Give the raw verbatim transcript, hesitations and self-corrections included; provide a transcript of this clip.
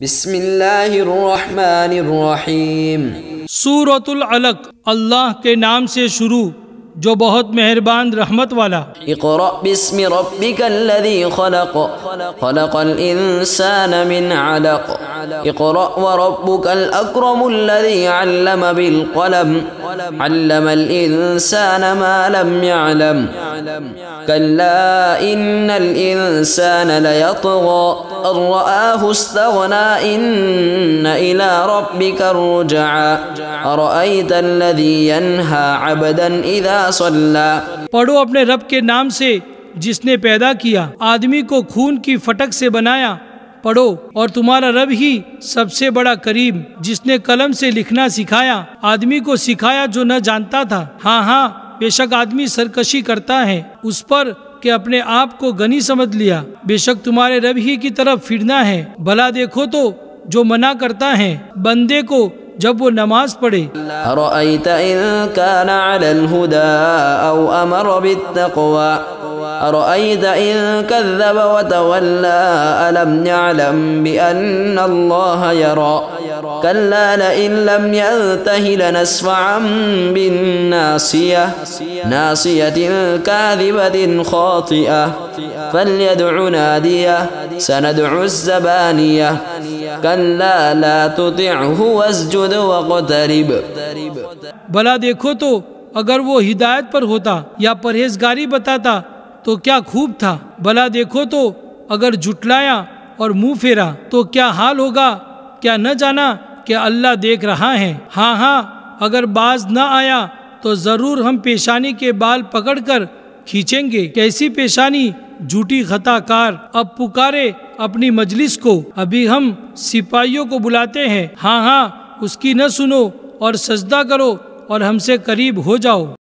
बिस्मिल्लाहिर्रहमानिर्रहीम। सूरतुल अलक, अल्लाह के नाम से शुरू जो बहुत मेहरबान रहमत वाला। इक़रा बिस्मि रब्बिकल्लज़ी खलक़, खलक़ल इंसान मिन अलक़, इक़रा व रब्बुकल अक्रमुल्लज़ी अल्लम बिल क़लम, अल्लमल इंसान मा लम यअलम, कल्ला इन्नल इंसान लयतग़ा अन रआहु इस्तग़ना, इन्न इला रब्बिकर रुजआ, अरअयतल्लज़ी यन्हा अबदन इज़ा सल्ला। पढ़ो अपने रब के नाम से जिसने पैदा किया, आदमी को खून की फटक से बनाया। पढ़ो और तुम्हारा रब ही सबसे बड़ा करीम, जिसने कलम से लिखना सिखाया, आदमी को सिखाया जो न जानता था। हाँ हाँ, बेशक आदमी सरकशी करता है उस पर कि अपने आप को गनी समझ लिया। बेशक तुम्हारे रब ही की तरफ फिरना है। भला देखो तो जो मना करता है बंदे को जब वो नमाज पढ़े। अरअयत इन कान अलल हुदा औ अमर बित्तक़वा, अरअयत इन कज़्ज़ब व तवल्ला, अलम यअलम बिअन्नल्लाह यरा, कल्ला लइन लम यंतहि लनस्फ़अन बिन्नासियह, नासियतिन काज़िबतिन ख़ातिअह, फल्यदउ नादियह, सनदउ ज़बानियह, कल्ला ला तुतिअहु वस्जुद वक़्तरिब। भला देखो तो अगर वो हिदायत पर होता या परहेजगारी बताता तो क्या खूब था। भला देखो तो अगर झुटलाया और मुंह फेरा तो क्या हाल होगा। क्या न जाना कि अल्लाह देख रहा है। हाँ हाँ, अगर बाज न आया तो जरूर हम पेशानी के बाल पकड़कर खींचेंगे। कैसी पेशानी, झूठी खताकार। अब पुकारे अपनी मजलिस को, अभी हम सिपाहियों को बुलाते हैं। हाँ हाँ, उसकी न सुनो और सजदा करो और हमसे करीब हो जाओ।